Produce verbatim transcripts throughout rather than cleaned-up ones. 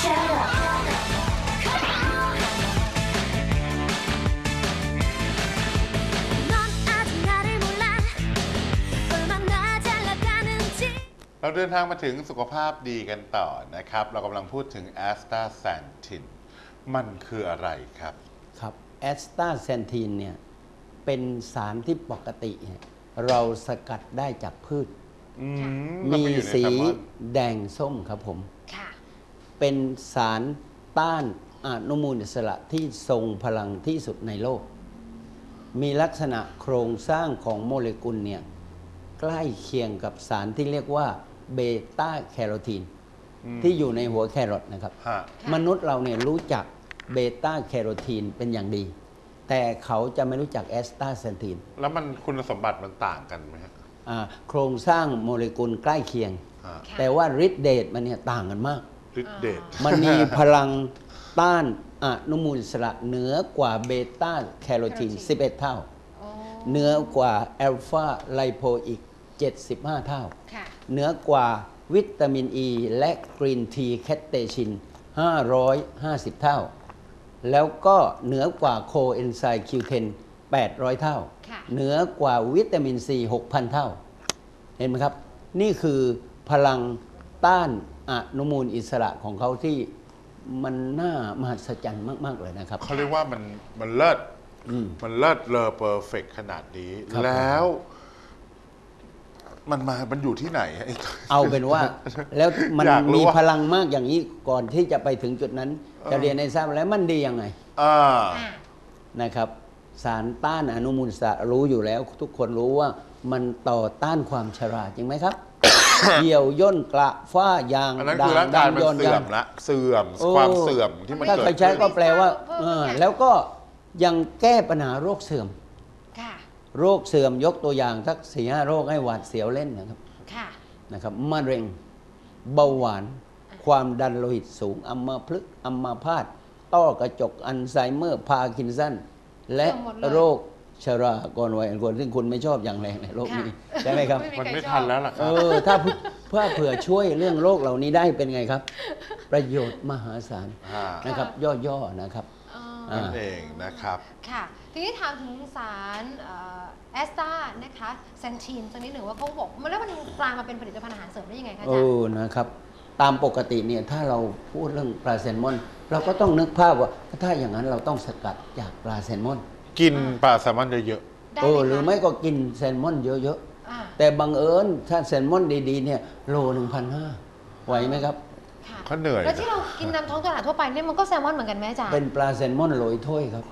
เราเดินทางมาถึงสุขภาพดีกันต่อนะครับเรากำลังพูดถึงแอสตาแซนทินมันคืออะไรครับครับแอสตาแซนทินเนี่ยเป็นสารที่ปกติเราสกัดได้จากพืชมีสีแดงส้มครับผมเป็นสารต้านอนุมูลอิสระที่ทรงพลังที่สุดในโลกมีลักษณะโครงสร้างของโมเลกุลเนี่ยใกล้เคียงกับสารที่เรียกว่าเบต้าแคโรทีนที่อยู่ในหัวแครอทนะครับมนุษย์เราเนี่ยรู้จักเบต้าแคโรทีนเป็นอย่างดีแต่เขาจะไม่รู้จักแอสตาแซนทินแล้วมันคุณสมบัติมันต่างกันไหมครับโครงสร้างโมเลกุลใกล้เคียงแต่ว่าฤทธิ์เดชมันเนี่ยต่างกันมากฤทธิ์เดชมันมีพลังต้านอนุมูลอิสระเหนือกว่าเบต้าแคโรทีนสิบเอ็ดเท่าเหนือกว่าอัลฟาไลโพอีกเจ็ดสิบห้าเท่าเหนือกว่าวิตามินอ e ีและกรีนทีแคตเตชินห้าร้อยห้าสิบเท่าแล้วก็เหนือกว่าโคเอนไซม์ คิว เท็น แปดร้อยเท่าเหนือกว่าวิตามินซี หกพัน เท่าเห็นไหมครับนี่คือพลังต้านอนุมูลอิสระของเขาที่มันน่ามหัศจรรย์มากๆเลยนะครับเขาเรียกว่ามันมันเลิศมันเลิศเลอเพอร์เฟกต์ขนาดนี้แล้วมันมามันอยู่ที่ไหนเอาเป็นว่าแล้วมันมีพลังมากอย่างนี้ก่อนที่จะไปถึงจุดนั้นจะเรียนในทราบแล้วมันดียังไงนะครับสารต้านอนุมูลอิสระรู้อยู่แล้วทุกคนรู้ว่ามันต่อต้านความชราจริงไหมครับเหี่ยวย่นกระฝ้ายางด่างดำย้อนเสื่อมละเสื่อมความเสื่อมที่มันเกิดถ้าใครใช้ก็แปลว่าแล้วก็ยังแก้ปัญหาโรคเสื่อมโรคเสื่อมยกตัวอย่างสักสี่ห้าโรคให้หวาดเสียวเล่นนะครับนะครับมะเร็งเบาหวานความดันโลหิตสูงอัมพฤกษ์อัมพาตต้อกระจกอัลไซเมอร์พาร์กินสันและโรคชราก่อนวัยอันควรซึ่งคุณไม่ชอบอย่างแรงในโรคนี้ใช่ไหมครับมันไม่ทันแล้วล่ะครับเออถ้าเพื่อเผื่อช่วยเรื่องโรคเหล่านี้ได้เป็นไงครับประโยชน์มหาศาลนะครับย่อๆนะครับนั่นเองนะครับค่ะทีนี้ถามถึงสารแอสตานะคะแซนทีนสักนิดหนึ่งว่าเขาบอกมันแล้วมันกลายมาเป็นผลิตภัณฑ์อาหารเสริมได้ยังไงคะอาจารย์โอ้นะครับตามปกติเนี่ยถ้าเราพูดเรื่องปลาแซลมอนเราก็ต้องนึกภาพว่าถ้าอย่างนั้นเราต้องสกัดจากปลาแซลมอนกินปลาแซลมอนเยอะๆเออหรือไม่ก็กินแซลมอนเยอะๆแต่บังเอิญถ้าแซลมอนดีๆเนี่ยโลหนึ่งพันห้าไหวไหมครับเขาเหนื่อยแล้วที่เรากินตามท้องตลาดทั่วไปเนี่ยมันก็แซลมอนเหมือนกันไหมอาจารย์เป็นปลาแซลมอนโรยถ้วยครับ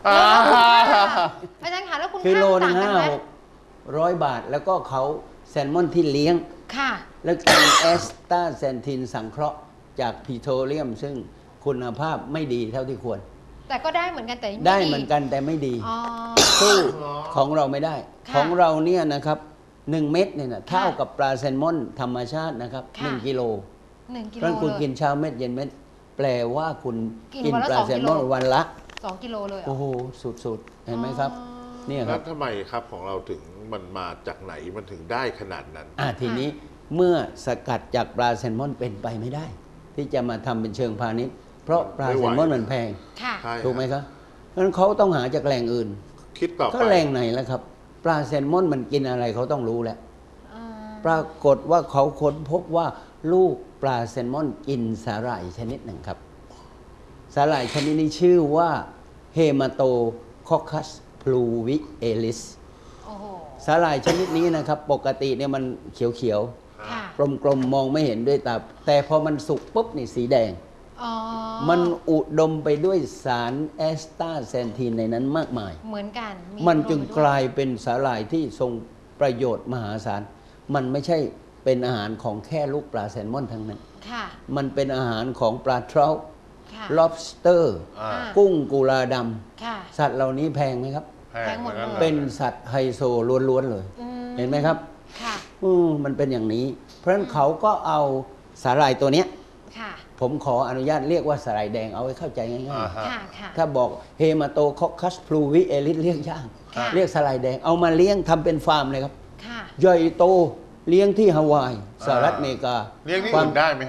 อาจารย์คะแล้วคุณกิโลนึงห้าหกร้อยบาทแล้วก็เขาแซลมอนที่เลี้ยงค่ะแล้วกินแอสตาแซนทินสังเคราะห์จากพีโทรเลียมซึ่งคุณภาพไม่ดีเท่าที่ควรแต่ก็ได้เหมือนกันแต่ได้เหมือนกันแต่ไม่ดีสู้ของเราไม่ได้ของเราเนี่ยนะครับหนึ่งเม็ดเนี่ยนะเท่ากับปลาแซลมอนธรรมชาตินะครับหนึ่งกิโลเพราะคุณกินเช้าเม็ดเย็นเม็ดแปลว่าคุณกินปลาแซลมอนวันละสองกิโลเลยโอ้โหสุดๆเห็นไหมครับนี่ครับแล้วทำไมครับของเราถึงมันมาจากไหนมันถึงได้ขนาดนั้นอ่าทีนี้เมื่อสกัดจากปลาแซลมอนเป็นไปไม่ได้ที่จะมาทำเป็นเชิงพาณิชย์เพราะปลาแซลมอนมันแพงถูกไหมครับเพราะฉะนั้นเขาต้องหาจากแหล่งอื่นคิดต่อไปก็แหล่งไหนแล้วครับปลาแซลมอนมันกินอะไรเขาต้องรู้แล้วปรากฏว่าเขาค้นพบว่าลูกปลาแซลมอนกินสาหร่ายชนิดหนึ่งครับสาหร่ายชนิดนี้ชื่อว่าเฮมาโตคอคัสพลูวิเอลิสสาหร่ายชนิดนี้นะครับปกติเนี่ยมันเขียวๆกลมๆมองไม่เห็นด้วยตาแต่พอมันสุกปุ๊บนี่สีแดงมันอุดมไปด้วยสารแอสตาแซนทีนในนั้นมากมายเหมือนกันมันจึงกลายเป็นสาหร่ายที่ทรงประโยชน์มหาศาลมันไม่ใช่เป็นอาหารของแค่ลูกปลาแซลมอนทั้งนั้นมันเป็นอาหารของปลาทราวlobster กุ้งกุลาดำสัตว์เหล่านี้แพงไหมครับแพงหมดเลยเป็นสัตว์ไฮโซล้วนๆเลยเห็นไหมครับมันเป็นอย่างนี้เพราะฉะนั้นเขาก็เอาสาหร่ายตัวเนี้ยผมขออนุญาตเรียกว่าสาหร่ายแดงเอาไว้เข้าใจง่ายๆถ้าบอกเฮมาโตคอคัสพลูวิเอลิสเรียกยากเรียกสาหร่ายแดงเอามาเลี้ยงทำเป็นฟาร์มเลยครับใหญ่โตเลี้ยงที่ฮาวายสหรัฐอเมริกาเลี้ยงที่อื่นได้ไหมฮะ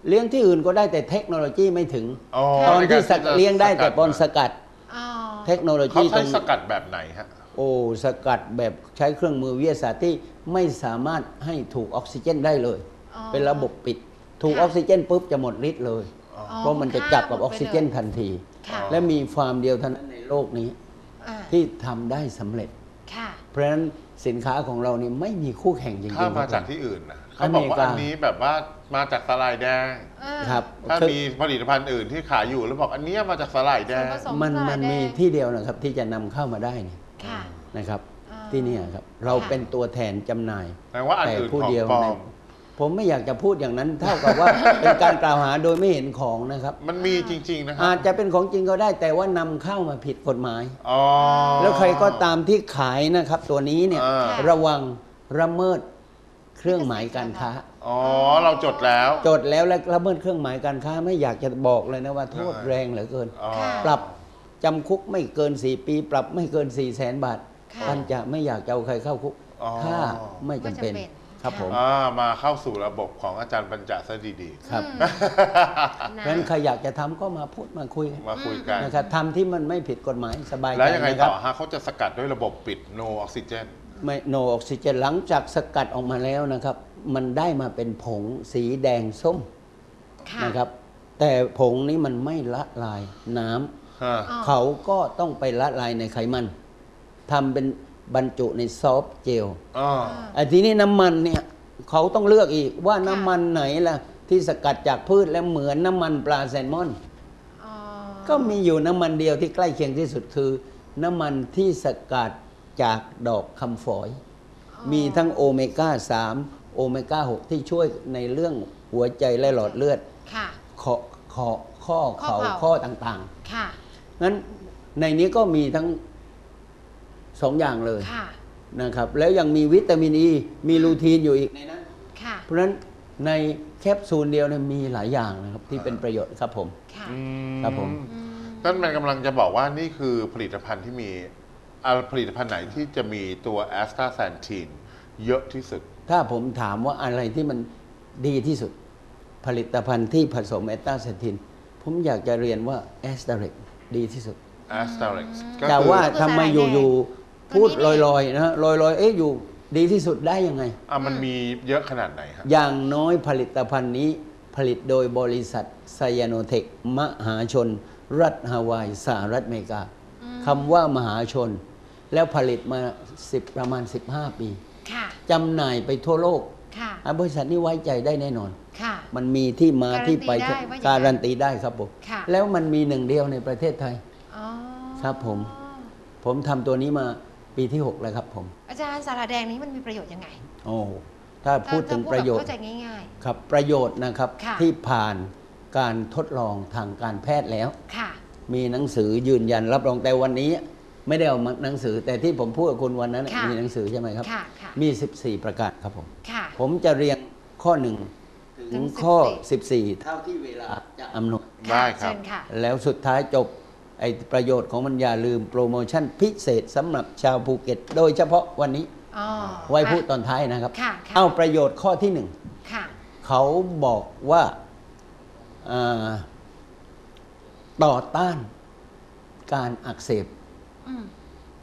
เลี้ยงที่อื่นก็ได้แต่เทคโนโลยีไม่ถึงอ๋อตอนที่ในการที่จะเลี้ยงได้แต่สกัดบอลสกัดอ๋อเทคโนโลเขายีตใช้รงสกัดแบบไหนฮะโอ้สกัดแบบใช้เครื่องมือวิทยาศาสตร์ที่ไม่สามารถให้ถูกออกซิเจนได้เลยอ๋อเป็นระบบปิด ถูกค่ะออกซิเจนปุ๊บจะหมดฤทธิ์เลยอ๋อเพราะมันจะจับกับออกซิเจนทันทีค่ะและมีฟาร์มเดียวเท่านั้นในโลกนี้อ่าที่ทำได้สำเร็จค่ะเพราะฉะนั้นสินค้าของเรานี่ไม่มีคู่แข่งจริงๆถ้ามาครับจากที่อื่นนะเขาบอกว่าอเมริกาอันนี้แบบว่ามาจากสลายแดงอ่าครับถ้าคือมีผลิตภัณฑ์อื่นที่ขายอยู่แล้วบอกอันเนี้ยมาจากสลายแดงส่วนผสมันสลายมันแดงมีที่เดียวนะครับที่จะนำเข้ามาได้นี่ค่ะนะครับอ่าที่เนี่ยครับเราค่ะเป็นตัวแทนจำหน่ายแต่ว่าอันแต่อื่นผู้ของเดียวปลอในมผมไม่อยากจะพูดอย่างนั้น เท่ากับว่า เป็นการกล่าวหาโดยไม่เห็นของนะครับมันมีจริง ๆ นะครัอาจจะเป็นของจริงก็ได้แต่ว่านำเข้ามาผิดกฎหมายอ๋อแล้วใครก็ตามที่ขายนะครับ ตัวนี้เนี่ยอ่าระวังระเมิดเครื่องหมายการค้าอ๋อ เราจดแล้วจดแล้วและละเมิดเครื่องหมายการค้าไม่อยากจะบอกเลยนะว่าโทษแรงเหลือเกินอ๋อค่ะปรับจำคุกไม่เกิน สี่ ปี ปรับไม่เกิน สี่ แสนบาทค่ะท่านจะไม่อยากจะเอาใครเข้าคุกอ๋อถ้าไม่จำเป็นไม่จำเป็นครับผมอ่ามาเข้าสู่ระบบของอาจารย์ปัญจซะดีครับอืมๆนะเพราะฉะนั้นใครอยากจะทำก็มาพูดมาคุยกันมาคุยกันนะครับทำที่มันไม่ผิดกฎหมายสบายใจแล้วยังไงนะครัต่บอฮะเขาจะสกัดด้วยระบบปิด no oxygen ไม่โนออกซิเจนหลังจากสกัดออกมาแล้วนะครับ มันได้มาเป็นผงสีแดงส้มค่ะนะครับ แต่ผงนี้มันไม่ละลายน้ำฮะอ๋อเขาก็ต้องไปละลายในไขมันทำเป็นบรรจุในซอฟต์เจลอ๋อไอ้ทีนี้น้ำมันเนี่ยเขาต้องเลือกอีกว่าน้ำมันไหนล่ะ ที่สกัดจากพืชและเหมือนน้ำมันปลาแซลมอนอ๋อก็มีอยู่น้ำมันเดียวที่ใกล้เคียงที่สุดคือ น้ำมันที่สกัดจากดอกคำฝอย มีทั้งโอเมก้าสามโอเมก้าหกที่ช่วยในเรื่องหัวใจและหลอดเลือดค่ะข้อข้อข้อข้อเข่าเข่าข้อต่างค่ะๆงั้นในนี้ก็มีทั้งสองอย่างเลยค่ะนะครับ แล้วยังมีวิตามินอ e, ีมีลูทีนอยู่อีกในนั้นค่ะเพราะฉะนั้นในแคปซูลเดียวเนี่ยมีหลายอย่างนะครับที่เป็นประโยชน์ครับผมค่ะอืมครับผมอืมนั่นมันกำลังจะบอกว่านี่คือผลิตภัณฑ์ที่มีอ่าผลิตภัณฑ์ไหนที่จะมีตัวแอสตาแซนทีนเยอะที่สุดถ้าผมถามว่าอะไรที่มันดีที่สุด ผลิตภัณฑ์ที่ผสมแอสตาเซนทิน ผมอยากจะเรียนว่าแอสตาเรกดีที่สุด a s t a r e x ก็แต่คือว่าก็คือทำไมสาหร่ายแดงอยู่ตัวนี้ๆพูดนี่ลอยๆนะลอยๆ เอ๊ะอยู่ดีที่สุดได้ยังไงอ่ะมันมีเยอะขนาดไหนฮะอย่างน้อยผลิตภัณฑ์นี้ผลิตโดยบริษัทไซยาโนเทค มหาชน รัฐฮาวายสหรัฐอเมริกาคำว่ามหาชน แล้วผลิตมาสิบประมาณ สิบห้า ปีค่ะจำหน่ายไปทั่วโลกค่ะอ่ะบริษัทนี้ไว้ใจได้แน่นอนค่ะมันมีที่มาการันตีที่ไปได้ว่าอย่างนั้นการันตีได้ครับผมค่ะแล้วมันมีหนึ่งเดียวในประเทศไทยอ๋อครับผม ผมทำตัวนี้มาปีที่ หก แล้วครับผมอาจารย์สาหร่ายแดงนี้มันมีประโยชน์ยังไงโอ้ถ้าพูดถึงประโยชน์เข้าใจง่ายครับประโยชน์นะครับค่ะที่ผ่านการทดลองทางการแพทย์แล้วๆ ค่ะมีหนังสือยืนยันรับรองแต่วันนี้ ไม่ได้เอามาหนังสือ แต่ที่ผมพูดกับคุณวันนั้นค่ะมีหนังสือใช่ไหมครับค่ะค่ะมี สิบสี่ ประกาศครับผมค่ะผมจะเรียงข้อหนึ่งถึถึงงข้อสิบสี่สิบสี่ เท่าที่เวลาจะอำนวยได้ครับเชิญค่ะแล้วสุดท้ายจบไอ้ประโยชน์ของมันอย่าลืมโปรโมชั่นพิเศษสำหรับชาวภูเก็ต โดยเฉพาะวันนี้อ๋อไว้พูดตอนท้ายนะครับค่ะค่ะเอาประโยชน์ข้อที่หนึ่งค่ะเขาบอกว่าอ่าต่อต้านการอักเสบอืม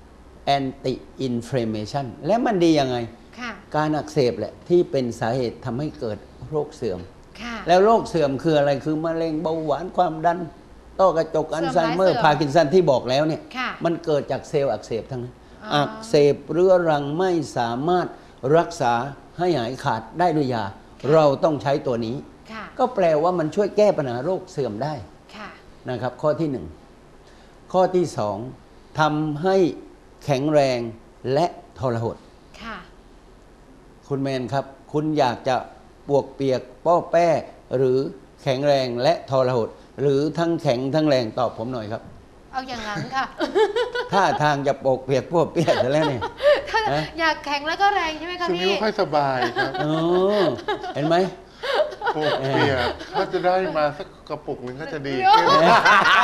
anti inflammation และมันดียังไงค่ะการอักเสบแหละที่เป็นสาเหตุทำให้เกิดโรคเสื่อมค่ะแล้วโรคเสื่อมคืออะไรคือมะเร็งเบาหวานความดันต้อกระจกอัลไซเมอร์เสื่อมพาร์กินสันที่บอกแล้วเนี่ยค่ะมันเกิดจากเซลล์อักเสบทั้งนั้นอ๋ออัอักเสบเรื้อรังไม่สามารถรักษาให้หายขาดได้ด้วยยา เราต้องใช้ตัวนี้ค่ะก็แปลว่ามันช่วยแก้ปัญหาโรคเสื่อมได้ค่ะนะครับ ข้อที่หนึ่งข้อที่สองทำให้แข็งแรงและทรหดค่ะคุณแมนครับ คุณอยากจะปวกเปียกป้อแป้หรือแข็งแรงและทรหด หรือทั้งแข็งทั้งแรงตอบผมหน่อยครับเอาอย่างนั้นค่ะถ้าทางจะปวกเปียกป้อเปียกแล้วเนี่ยถ้าฮะอยากแข็งแล้วก็แรงใช่ไหมคะช่วงนี้พี่ไม่ค่อยสบายครับเออเห็นไหมปวดเปียกถ้าจะได้มาสักกระปุกหนึ่งก็จะดีเดี๋ยวขึ้น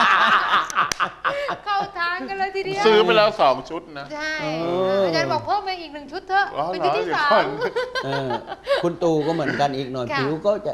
เข้าทางกันเลยทีเดียวซื้อไปแล้วสองชุดนะใช่เอออาจารย์บอกเพิ่มมาอีกหนึ่งชุดเถอะอ๋อเป็นเหรชุอดที่เดี๋ยวสาก่อมนเออคุณตูก็เหมือนกันอีกหน่อยค่ะผิวก็จะ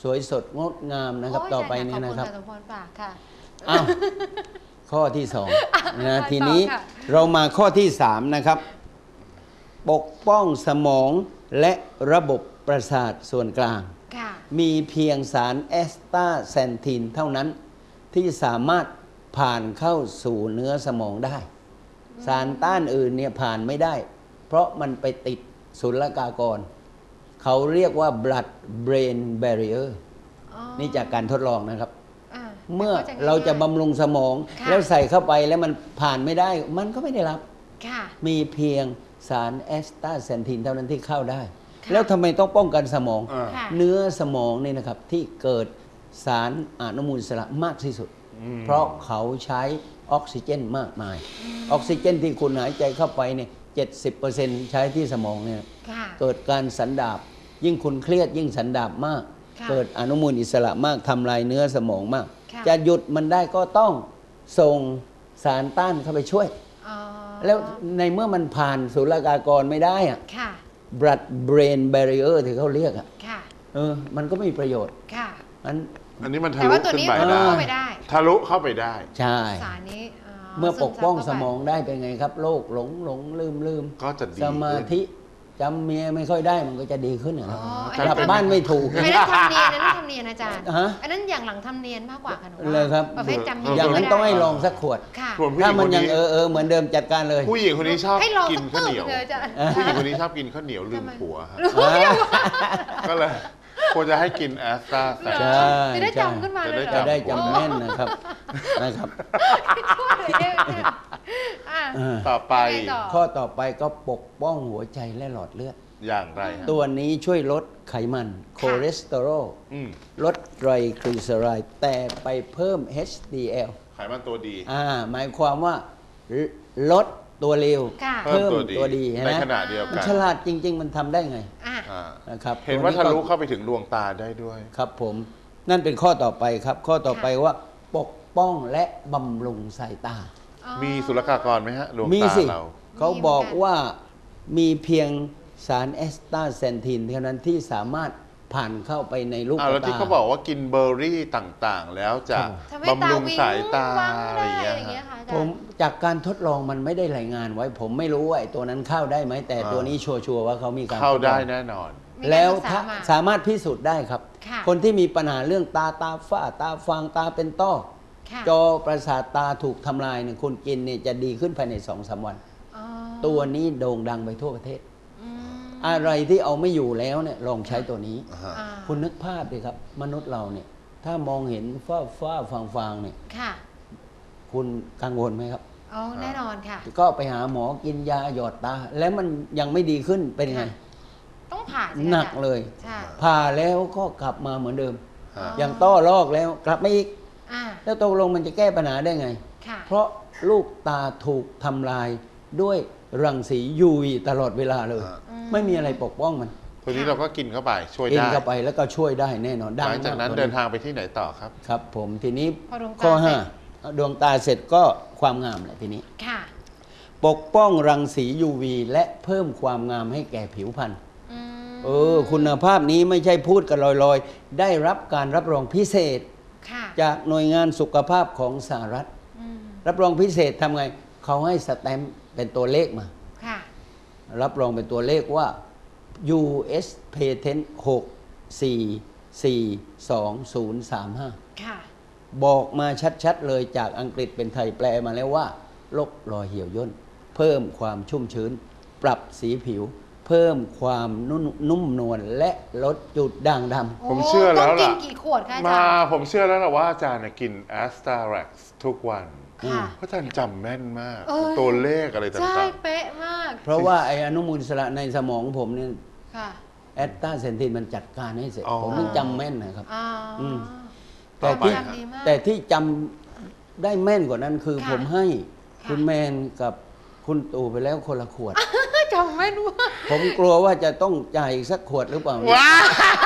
สวยสดงดงามนะครับโยต่อไปใช่เนี่ยนะครับขอบคุณค่ะสมพรปากค่ะอ้าวข้อที่สองนะต่อทีนี้ค่ะเรามาข้อที่สามนะครับ ปกป้องสมองและระบบประสาทส่วนกลางค่ะมีเพียงสารแอสตาแซนทินเท่านั้นที่สามารถผ่านเข้าสู่เนื้อสมองได้ สารต้านอื่นเนี่ยผ่านไม่ได้ เพราะมันไปติดศุลกากร เขาเรียกว่า blood brain barrier อ๋อนี่จากการทดลองนะครับอ่าเมื่อแต่ก็ง่ยๆเราจะบำรุงสมองค่ะแล้วใส่เข้าไปแล้วมันผ่านไม่ได้ มันก็ไม่ได้รับค่ะมีเพียงสารแอสตาแซนทินเท่านั้นที่เข้าได้ค่ะแล้วทำไมต้องป้องกันสมองอ่าค่ะเนื้อสมองนี่นะครับที่เกิดสารอนุมูลอิสระมากที่สุดอืมเพราะเขาใช้ออกซิเจนมากมาย ออกซิเจนที่คุณหายใจเข้าไปเนี่ยเจ็ดสิบเปอร์เซ็นต์ใช้ที่สมองเนี่ยค่ะเกิดการสันดาบ ยิ่งคุณเครียดยิ่งสันดาบมากค่ะเกิดอนุมูลอิสระมากทำลายเนื้อสมองมากค่ะจะหยุดมันได้ก็ต้องส่งสารต้านเข้าไปช่วยอ๋อแล้วในเมื่อมันผ่านศุลกากรไม่ได้อะค่ะ blood brain barrier ที่เขาเรียกอะค่ะเออมันก็ไม่มีประโยชน์ค่ะอันอันนี้มันทะแต่ลุว่าตัวขึ้นนี้ไปมันได้เข้าไปได้ทะลุเข้าไปได้ใช่สารนี้เมื่อปกป้องซึสซับมเข้าองได้เป็นไงครับโรคหลงหลงลืมลืมก็จะดีสมาธิจำเมียไม่ค่อยได้มันก็จะดีขึ้นนะไปครับอ๋อถ้อันกลันั้บนบ้านไม่ถูกอันนั้นทำเนียนอันนั้นทำเนียนอาจารย์ฮะอันนั้นอย่างหลังทำเนียนมากกว่าค่ะหนูว่าเลยครับประเภทจำเนีอย่างนั้นไม่ได้ต้องให้ลองสักขวดค่ะส่วนผู้หถ้าญิงมัคน นยังนี้เออเออเหมือนเดิมจัดการเลยผู้หญิงคนนี้ชอบให้ลองกินสักข้าวเหนียวปึ๊บเลยอาจารย์ผู้หญิงคนนี้ชอบกินข้าวเหนียวลืมทำไมผัวฮะอ่าก็เลยควรจะให้กินแอสตราแซนใช่จะได้จำขึ้นมาเลยจะจะได้ได้จำแม่นนะครับนะครับช่วยเลยเนี่ยอ่ะเออต่อไปไงต่อข้อต่อไปก็ปกป้องหัวใจและหลอดเลือดอย่างไรฮะตัวนี้ช่วยลดไขมันคอเลสเตอรอลอืมลดไตรกลีเซอไรด์แต่ไปเพิ่ม เอช ดี แอลไขมันตัวดีอ่าหมายความว่าลลดตัวเร็วค่ะเพิ่มเพิ่มตัวดีตัวดีเห็นในไหมขณะเดียวมันกันฉลาดจริง ๆ มันทำได้ไงอ่ะอ่านะครับเห็นว่าตัทะลุก็เข้าไปถึงดวงตาได้ด้วยครับผม นั่นเป็นข้อต่อไปครับ ข้อต่อไปว่าปกป้องและบำรุงสายตาอ๋อมีศุลกากรไหมฮะดวงมีตาสิเราเขาบอกว่ามีเพียงสารแอสตาแซนทินเท่านั้นที่สามารถผ่านเข้าไปในลูกอ่าแล้วที่ตาเขาบอกว่ากินเบอร์รี่ต่างๆ แล้วจะทำให้บำรุงวิสายตาวังอะไรได้อย่างเงี้ยอย่างเงี้ยฮะค่ะอาจารย์ผมจากการทดลองมันไม่ได้รายงานไว้ ผมไม่รู้ว่าไอ้ตัวนั้นเข้าได้ไหมแต่อ่าตัวนี้ชัวร์ๆว่าเขามีการเข้าทลองได้แน่นอนมีการแล้วศึกษาถ้ามาสามารถพิสูจน์ได้ครับค่ะคนที่มีปัญหาเรื่องตาตาฝ้าตาฟางตาเป็นต้อค่ะจอประสาทตาถูกทำลายเนี่ยคุณกินเนี่ยจะดีขึ้นภายในสองสามวันอ๋อตัวนี้โด่งดังไปทั่วประเทศอืมอะไรที่เอาไม่อยู่แล้วเนี่ยลองใช้ตัวนี้อ่าคุณนึกภาพดิครับ มนุษย์เราเนี่ย ถ้ามองเห็นฝ้าฝ้าฟางฟางเนี่ยค่ะคุณกังวลไหมครับอ๋อแน่นอนค่ะก็ไปหาหมอกินยาหยอดตา แล้วมันยังไม่ดีขึ้นเป็นไงค่ะ ต้องผ่าสิหนักอาจารเลยใช่ผ่าแล้วก็กลับมาเหมือนเดิมอ่าอย่างต้อลอกแล้วกลับมาอีกอ่าแล้วตกลงมันจะแก้ปัญหาได้ไงค่ะเพราะลูกตาถูกทำลายด้วยรังสี ยู วี ตลอดเวลาเลยอ่าอืมไม่มีอะไรปกป้องมันตัวนี้เราก็กินเข้าไปช่วยกินได้เข้าไปแล้วก็ช่วยได้แน่นอนหลังจากนั้นมเดินทางไปที่ไหนต่อครับครับผมทีนี้พอดวงตาข้อเสร็ห้าจดวงตาเสร็จก็ความงามแหละทีนี้ค่ะปกป้องรังสี ยู วี และเพิ่มความงามให้แก่ผิวพรรณอืมเออคุณภาพนี้ไม่ใช่พูดกันลอยๆ ได้รับการรับรองพิเศษค่ะจากหน่วยงานสุขภาพของสหรัฐอืมรับรองพิเศษทำไง เขาให้สแตมป์เป็นตัวเลขมาค่ะรับรองเป็นตัวเลขว่า ยู เอส Patent หก สี่ สี่ สอง ศูนย์ สาม ห้าค่ะบอกมาชัดๆเลยจากอังกฤษเป็นไทยแปลมาแล้วว่าลบรอยเหี่ยวย่น เพิ่มความชุ่มชื้น ปรับสีผิว เพิ่มความนุ่มนุ่มนวลและลดจุดด่างดำผมเชื่อแล้วต้องกิล่ะนกี่ขวดคะอาจารมาย์ผมเชื่อแล้วล่ะว่าอาจารย์น่ะกินแอสตาแร็กทุกวันค่ะเพราะอาจารย์จำแม่นมากเออตัวเลขอะไรต่ใช่างเป๊ะมากเพราะว่าไอ้อนุมูลอิสระในสมองผมเนี่ยค่ะแอตตาเซนทินมันจัดการให้เสร็จอ๋อผมถึงจำแม่นนะครับอ่าอืมต่แต่อไปที่จำดีมากแต่ที่จำได้แม่นกว่านั้นคือค่ะผมให้ค่ะคุณแมนกับคุณตู่ไปแล้วคนละขวดจำไม่รู้ว่าผมกลัวว่าจะต้องจ่ายอีกสักขวดหรือเปล่าว้า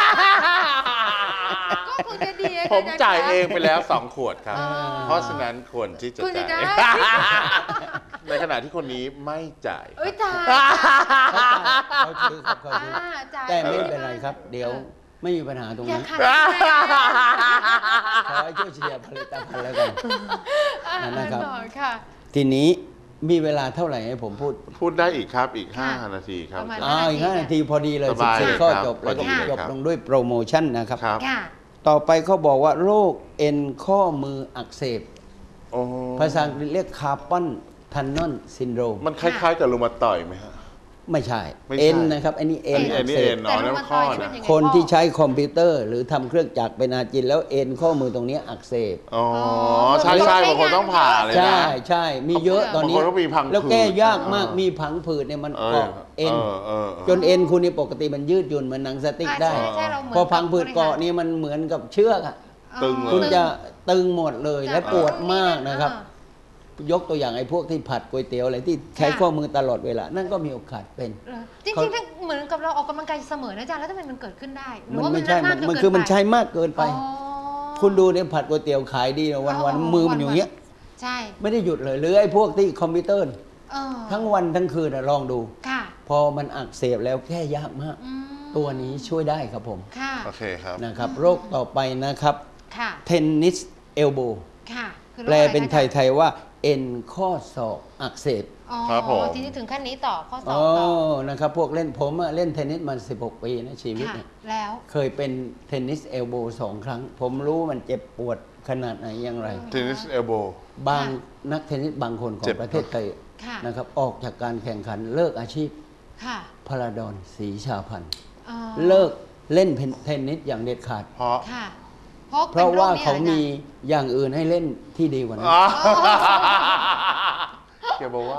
ก็คงจะดีอะผมค่ะจ่ายเองไปแล้วสองขวดครับอ่าเพราะฉะนั้นควรที่จะคุณจะจ่ายได้ในขณะที่คนนี้ไม่จ่ายเอ้ยจ่ายเขาซื้อครับเขาซื้ออ่าจ่ายแต่ไม่เป็นไรครับ เดี๋ยวไม่มีปัญหาตรงอย่านั้นขัดแย้งขอให้ช่วยเชียร์ผลิตภัณฑ์แล้วกันอ่านะครับต่อค่ะทีนี้มีเวลาเท่าไหร่ให้ผมพูดพูดได้อีกครับอีกค่ะห้านาทีครับประมาณอ่าอีกห้านาทีพอดีเลยสสิบบายสี่เลยข้อครับจบแล้วก็พอดีเลยจบครับลงด้วยโปรโมชั่นนะครับครับค่ะต่อไปเขาบอกว่าโรคเอ็นข้อมืออักเสบโอ้ภาษาอังกฤษเรียกคาร์ปอนทันนอนซินโดรมมันคล้ายๆกับรูมาตอยด์ไหมฮะไม่ใช่ไม่ใช่เอ็นนะครับอันนี้เอ็นอัอันกนี้เสเอ็บน อ๋อแล้วข้อนะคนที่ใช้คอมพิวเตอร์ หรือทำเครื่องจักรเป็นอาจินแล้วเอ็นข้อมือตรงนี้อักเสบอ๋อใช่ใช่บางคนต้องผ่าเลยใช่นะใช่มีเยอะตอนนี้บางคนก็มีพังผืดแล้วแก้ยากมากเออมีผังผืดเนี่ยมันเออเกาะเอ็นเออเออเออจนเอ็นคุณนี่ปกติมันยืดหยุ่นเหมือนหนังสติ๊กอ่าได้ใช่ใช่เราเหมือนพอพังผืดกับเกาะนี่มันเหมือนกับเชือกอะตึงเลยคุณจะตึงหมดเลยจะและปวดมากเออนะครับ ยกตัวอย่างไอ้พวกที่ผัดก๋วยเตี๋ยวอะไรที่ใช้ค่ะข้อมือตลอดเวลา นั่นก็มีโอกาสเป็นเออจริเขางๆถ้าเหมือนกับเราออกกำลังกายเสมอนะอาจารย์แล้วทำไมมันเกิดขึ้นได้หรือมันว่าไม่ใช่ามันกมันเกิคือมันไปใช้มากเกินไปอ๋อคุณดูเนี่ยผัดก๋วยเตี๋ยวขายดีนะวันอ๋วันอมือมันอยู่อย่างเงี้ยใช่ไม่ได้หยุดเลยหรือไอ้พวกที่คอมพิวเตอร์เออทั้งวันทั้งคืนอะลองดูค่ะพอมันอักเสบแล้วแก้ยากมากอืมตัวนี้ช่วยได้ครับผมค่ะโอเคครับนะครับ โรคต่อไปนะครับค่ะเทนนิสเอลโบค่ะคือโรคแปลอะไรเป็นคะไทย ๆ ว่าเอ็นข้อศอกอักเสบอ๋อครับผมทีนี้ถึงขั้นนี้ต่อข้อสออ๋บอต่อนะครับ พวกเล่นผมอะเล่นเทนนิสมาสิบหกปีนะชีวิตค่ะเนี่ยแล้วเคยเป็นเทนนิสเอลโบสองครั้ง ผมรู้มันเจ็บปวดขนาดไหนอย่างไรเทนนิสเอลโบบางนักเทนนิสบางคนขอเจ็งบประเทศไทยค่ะนะครับออกจากการแข่งขันเลิกอาชีพค่ะพลาดอนศรีชาพันธ์อ๋อเลิกเล่นเทนนิสอย่างเด็ดขาดเพราะค่ะ เพราะเพราะว่าป็นโคเขานี้มีหรออจอย่างอื่นให้เล่นที่ดีกว่านั้นอ๋อเกี่ยวกับว่า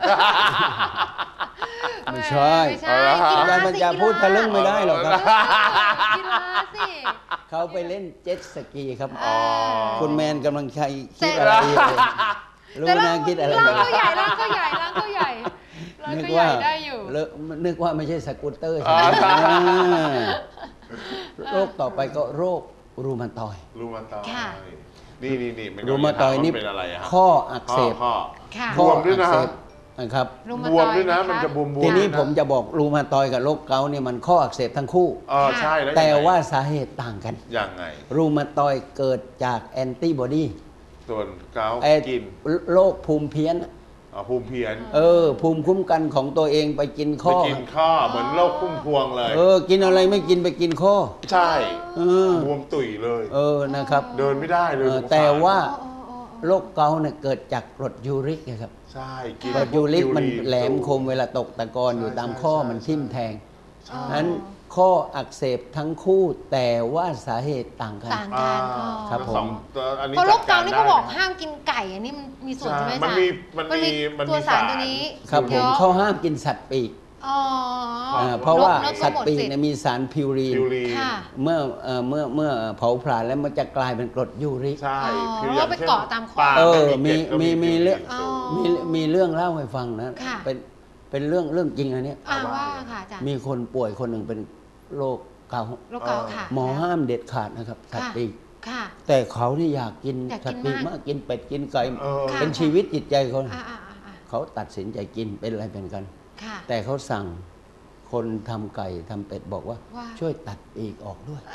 ไม่ใช่ไม่ใช่เอาละฮะกีอาฬาจารย์มันจะพูดทะลึ่งไม่ได้หรอกครับกีฬาสิเขาไปเล่นเจ็ตสกีครับอ๋อคุณแมนกำลังใช้คิดอะไรอยู่เลยรู้แต่นะคิดอะไรอร่างยู่ก็ใหญ่ร่างก็ใหญ่ร่างก็ใหญ่ร่างนึกก็ใหญ่ว่าได้อยู่เลอะนึกว่าไม่ใช่สกูตเตอร์ใช่ไหมอ๋ออ่าโรคต่อไปก็โรครูมาตอยด์รูมาตอยด์ค่ะนี่นี่นี่นรูมาตอยด์นี่เป็นอะไรอะฮะข้ออักเสบข้อค่ะบวมด้วยนะข้ออักเสบนะครับรูบมาวมตอด้วยนะคมันจะบวมบวมทีนี้ผมจะบอกรูมาตอยด์กับโรคเกาต์เนี่ยมันข้ออักเสบทั้งคู่เออใช่แล้วยังไงแต่ว่าสาเหตุต่างกันยังไงรูมาตอยด์เกิดจากแอนติบอดีส่วนเกาต์ไอ้กินโรคภูมิเพี้ยนอ๋อภูมิเพี้ยนเออ ภูมิคุ้มกันของตัวเองไปกินไปข้อกินข้อเหมือนโรคพุ่มพวงเลยเออ กินอะไรไม่กินไปกินข้อใช่เออบวมตุ๋ยเลยเออนะครับเดินไม่ได้เลยเออสงสรแต่ว่าอ๋ออ๋ออ๋อโรคเกาต์เนี่ยเกิดจากกรดยูริกนะครับใช่กินกรดยูริกมันยูแหลมคมเวลาตกตะกอนอยู่ตามข้อใช่มันทิ่มแทงใช่นั้นข้ออักเสบทั้งคู่แต่ว่าสาเหตุต่างกันต่างอ่ากันอ๋อครับผมสองตัวอันนี้เพราะโรคเกาต์นี่เขาบอกจัดรได้ห้ามกินไก่อันนี้มันมีส่วนใช่ใช่ไหมมันอาจารย์มีมันมีมันมีตัวสารสารตัวนี้ครับผมเยอะเขาห้ามกินสัตว์ปีกอ๋ออ่าเพราะว่าลดลดสัตว์ปีกหมดเนี่ยมีสารพิวรีนพิวรีนค่ะเมื่อเอ่อเมื่อเมื่อเผาผลาญแล้วมันจะกลายเป็นกรดยูริกใช่อ๋อคือแล้วไปเกาะตามข้อปลเออก็มีเกล็ดก็มีมีเรื่องอ๋อมีมีเรื่องเล่าให้ฟังนะค่ะเป็นเป็นเรื่องเรื่องจริงอันเนี้ยอ่าว่าค่ะอาจารย์มีคนป่วยคนหนึ่งเป็นโรคเกาต์โรคเกาต์ค่ะหมอห้ามเด็ดขาดนะครับสัตว์ปีกค่ะแต่เขาที่อยากกินอยากกินสัตว์ปีกมากมากกินเป็ดกินไก่เออค่ะเป็นชีวิตจิตใจเขานะอ่าอ่าอ่าอ่าเขาตัดสินใจกินเป็นอะไรเป็นกันค่ะแต่เขาสั่งคนทำไก่ทำเป็ดบอกว่าว่าช่วยตัดปีกออกด้วย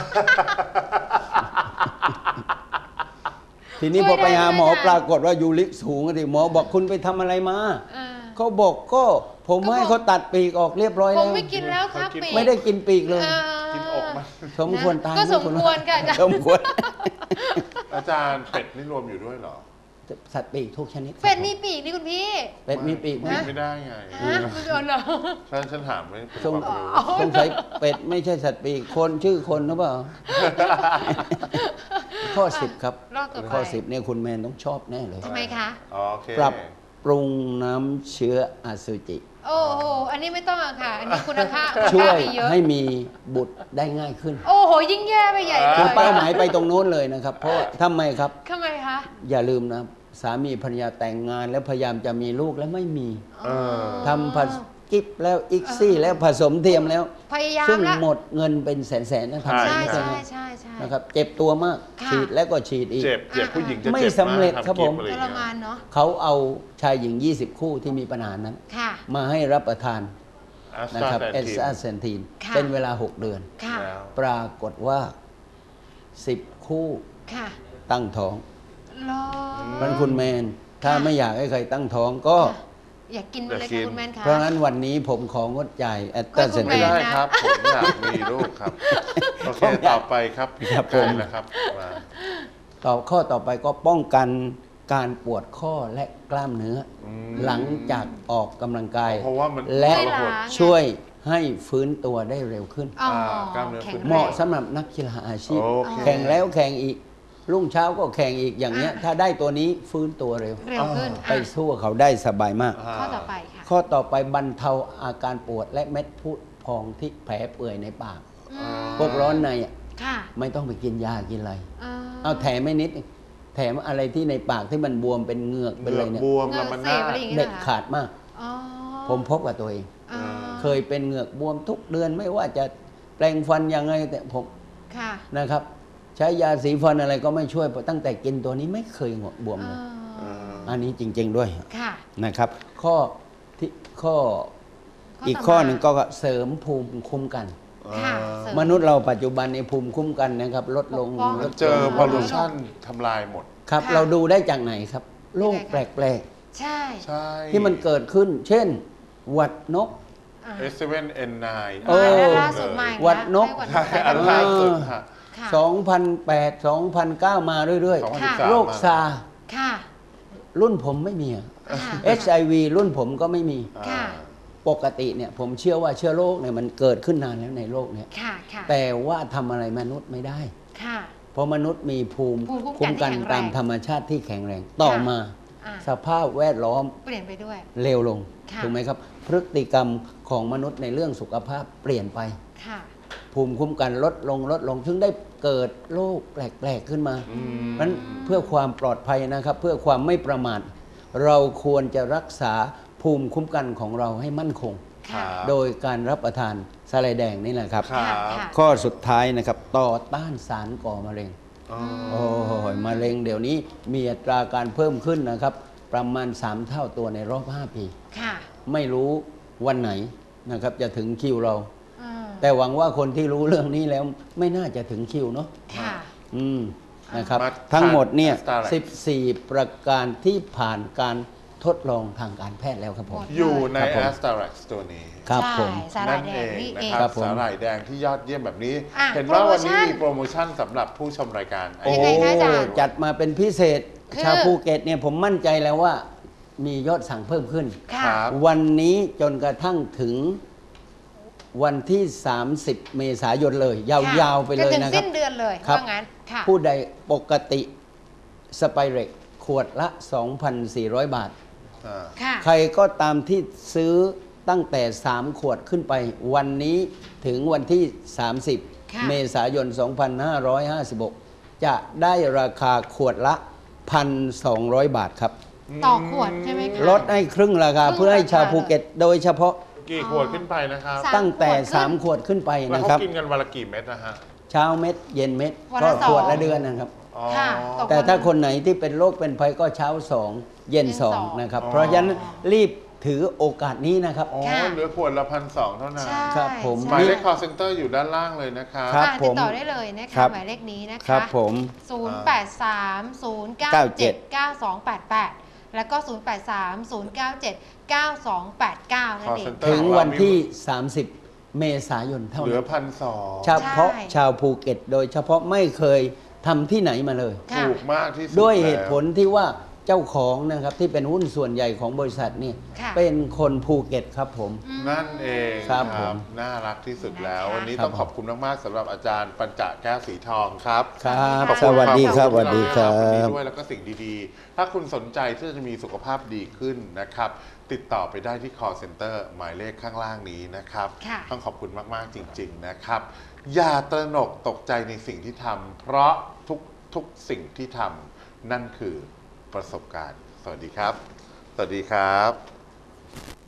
ทีนี้พอไปหาหมอปรากฏว่ายูริกสูงอะดิหมอบอกคุณไปทำอะไรมาอ่าเขาบอกก็ผมก็บอกให้เขาตัดปีกออกเรียบร้อยผแล้มวไม่กินแล้วครับปีกไม่ได้กินปีกเลยอ่ากินอกมันสมควรตายก็ไหสมณควรค่ะอาจารย์สมควรอาจารย์เป็ดนี่รวมอยู่ด้วยเหรอสัตว์ปีกทุกชนิดเป็ดมีปีกนี่คุณพี่เป็ดมีปีกไหมกินไม่ได้ไงฮะคุณโดนเหรอฉันฉันถามไม่สงความรู้สงสัยเป็ดไม่ใช่สัตว์ปีกคนชื่อคนหรือเปล่า ข้อสิบครับรอบต่อไปข้อสิบเนี่ยคุณแมนต้องชอบแน่เลยทำไมคะโอเคปรับปรุงน้ำเชื้ออสุจิโอ้โห อันนี้ไม่ต้องอะค่ะ อันนี้คุณค่าคุณช่วค่าย มีเยอะให้มีบุตรได้ง่ายขึ้นโอ้โห ยิ่งแย่ไปใหญ่เลคือย เป้าหมายไปตรงโน้นเลยนะครับ เพราะว่าทำไมครับทำไมคะอย่าลืมนะ สามีภรรยาแต่งงานแล้วพยายามจะมีลูกแล้วไม่มีเออทำผสกิฟแล้วอีกซี่แล้วผสมเทียมแล้วพยายามซึ่งละหมดเงินเป็นแสนๆนะทำใช่ไม่ใช่ได้ใช่ใช่นะครับเจ็บตัวมากค่ะฉีดแล้วก็ฉีดอีกเจ็บเจ็บผู้หญิงจะไม่เจ็บสำเร็จากครับทำกิผมอะไอทย่างรเงี้ยมานเนาะเขาเอาชายหญิง ยี่สิบ คู่ที่มีปัญหานั้นค่ะมาให้รับประทานอนะครับเอ Astaxanthin สตาเซนทีนค่ะเป็นเวลา หก เดือนค่ะแล้วปรากฏว่า สิบ คู่ค่ะตั้งท้องรอเพราะฉะนั้นคุณแมน ถ้าค่ะไม่อยากให้ใครตั้งท้องก็ค่ะอยากกินมันเลยอยากกิค่ะนคุณแมนคะเพราะงั้นวันนี้ผมของงดจ่ายแอสตาเซนไม่ทีนคุณแได้ครับ ผมอยากมีลูกครับ โอเคผมอยากต่อไปครับครับใกล้ผมแล้วครับมาต่อข้อต่อไปก็ป้องกันการปวดข้อและกล้ามเนื้ออมหลังจากออกกำลังกายเพราะว่ามันและทรหดช่วยให้ฟื้นตัวได้เร็วขึ้นอ๋ออ่ากล้ามเนื้อแข็งขึ้นแรงเหมาะสำหรับนักกีฬาอาชีพโอเคแข่งแล้วแข่งอีก รุ่งเช้าก็แข่งอีกอย่างเนี้ยอ่ะถ้าได้ตัวนี้ฟื้นตัวเร็วเร็วขึ้นไปอ่ะสู้กับเขาได้สบายมากอ่าข้อต่อไปค่ะข้อต่อไปบรรเทาอาการปวดและเม็ดพุพองที่แผลเปื่อยในปากอืมพวกร้อนในอ่ะค่ะไม่ต้องไปกินยากินอะไรอ่าเอาแถมไม่นิด แถมอะไรที่ในปากที่มันบวมเป็นเหงือกเป็นอะไรเนี่ยบวมเหงืแล้อวกมันเสน่าพอะไรอย่างเงี้ยเด็ดหรอคะขาดมากอ๋อผมพบกับตัวเองอ่าเคยเป็นเหงือกบวมทุกเดือนไม่ว่าจะแปรงฟันยังไงแต่ผมค่ะนะครับ ใช้ยาสีฟันอะไรก็ไม่ช่วยเพราะตั้งแต่กินตัวนี้ไม่เคยบวมอ่าเลยอ่าอันนี้จริง ๆด้วยค่ะนะครับ ข้อที่ข้อข้ออีกต่อข้อมาหนึ่งก็เสริมภูมิคุ้มกันค่ะเสริมนุษย์เราปัจจุบันในภูมิคุ้มกันนะครับ ลดลงปกป้องลดเจอลงพอลูชันทำลายหมดครับค่ะเราดูได้จากไหนครับโรคยังไงแคะปลกใช่ใช่ๆที่มันเกิดขึ้น เช่น หวัดนกอ่าเอสเซเว่นเอ็นไนน์เออมาแล้วล่าสุดใหม่หวัดนกใช่อันล่าสุดฮะค่ะสองพันแปด สองพันเก้า มาเรื่อยสองพันสิบสามๆ โรคซาค่ะรุ่นผมไม่มีอะค่ะเอช ไอ วี รุ่นผมก็ไม่มีค่ะปกติเนี่ยผมเชื่อว่าเชื้อโรคเนี่ยมันเกิดขึ้นนานแล้วในโลกเนี่ยค่ะ ค่ะแต่ว่าทำอะไรมนุษย์ไม่ได้ค่ะเพราะมนุษย์มีภูมิภูมิคุ้มกันที่แข็งแรงตามธรรมชาติที่แข็งแรง ต่อมาอ่าสภาพแวดล้อมเปลี่ยนไปด้วยเร็วลงค่ะถูกไหมครับ พฤติกรรมของมนุษย์ในเรื่องสุขภาพเปลี่ยนไปค่ะภูมิคุ้มกันลดลงลดลงถึงได้เกิดโรคแปลกๆขึ้นมาอืมนั้นเพื่อความปลอดภัยนะครับ เพื่อความไม่ประมาทเราควรจะรักษาภูมิคุ้มกันของเราให้มั่นคงค่ะโดยการรับประทานสาหร่ายแดงนี่แหละครับครับค่ะข้อสุดท้ายนะครับต่อต้านสารก่อมะเร็งอ๋อโอ้ยมะเร็งเดี๋ยวนี้มีอัตราการเพิ่มขึ้นนะครับ ประมาณ สาม เท่าตัวในรอบ ห้า ปีค่ะไม่รู้วันไหนนะครับจะถึงคิวเราอืมแต่หวังว่าคนที่รู้เรื่องนี้แล้วไม่น่าจะถึงคิวเนาะค่ะอืมนะครับมาทั้งหมดเนี่ยทาน Astarax สิบสี่ ประการที่ผ่านการทดลองทางการแพทย์แล้วครับผมหมดอยู่ในครับผมแอสตารักตัวนี้ครับผมใช่สาหร่านั่ยนแดเอง งนี่นะเองคครัรับบผมสาหร่ายแดงที่ยอดเยี่ยมแบบนี้อ่ะเห็นว่าวันนี้โปรโมชั่นมีโปรโมชั่นสำหรับผู้ชมรายการโอ้ยังไงคะอาจารย์จัดมาเป็นพิเศษคือชาวภูเก็ตเนี่ยผมมั่นใจแล้วว่ามียอดสั่งเพิ่มขึ้นค่ะครับวันนี้จนกระทั่งถึงวันที่ สามสิบ เมษายนเลย ยาวๆไปเลยจนถึงนะครัสิ้บนเดือนเลยครับว่างั้น ค่ะผู้ใดปกติสไปเรกขวดละ สองพันสี่ร้อย บาทอ่าค่ะใครก็ตามที่ซื้อตั้งแต่ สาม ขวดขึ้นไป วันนี้ถึงวันที่ สามสิบค่ะเมษายน สองพันห้าร้อยห้าสิบหก จะได้ราคาขวดละ หนึ่งพันสองร้อย บาทครับต่อขวดใช่ไหมคะลดให้ครึ่งราคาครึ่งเพื่อให้ชาวราคาภูเก็ต โดยเฉพาะกี่ขวดขึ้นไปนะครับสามตั้งแต่ขวดขึ้นสาม ขวดขึ้นไปแล้วนะเขาครับกินกันวันละกี่เม็ดนะฮะเช้าเม็ดเย็นเม็ดวันก็ละสองขวดละเดือนนะครับอ๋อค่ะตกแต่ถ้าคนไหนที่เป็นโรคเป็นภัยก็เช้าสองเย็นเย็นสอสอง งนะครับอ๋อเพราะฉะนั้นรีบถือโอกาสนี้นะครับอ๋อค่ะเหลือขวดละพันสองเท่านั้นใช่ครับผมหมายเลขใช่ call center อยู่ด้านล่างเลยนะครับครับอ่ะผติดมต่อได้เลยนะครัคะบหมายเลขนี้นะคะครับผมศูนย์ แปด สาม ศูนย์ เก้า เจ็ด เก้า สอง แปด แปด แล้วก็ ศูนย์ แปด สาม ศูนย์ เก้า เจ็ด เก้า สอง แปด เก้า นั่นเอง Call center ถึงวันที่ สามสิบ เมษายนเท่าเหลือนั้นพันสองเฉพาะใช่ชาวภูเก็ต โดยเฉพาะไม่เคยทำที่ไหนมาเลยค่ะถูกมากที่สุดด้วยเหตุแล้วผลที่ว่าเจ้าของนะครับที่เป็นหุ้นส่วนใหญ่ของบริษัทเนี่ยค่ะเป็นคนภูเก็ตครับผมอืมนั่นเองครับผมน่ารักที่สุดแล้วนะคะวันนี้ครับต้องขอบคุณมากๆสำหรับอาจารย์ปัญจแก้วสีทองครับครับขอบสคุณวัสดีครับขสอวัสดีครัวันนี้บด้วยแล้วก็สิ่งดีๆ ถ้าคุณสนใจที่จะมีสุขภาพดีขึ้นนะครับ ติดต่อไปได้ที่ call center หมายเลขข้างล่างนี้นะครับค่ะต้องขอบคุณมากๆจริง ๆนะครับ อย่าตระหนกตกใจในสิ่งที่ทำเพราะทุกทุกสิ่งที่ทำนั่นคือประสบการณ์ สวัสดีครับ สวัสดีครับ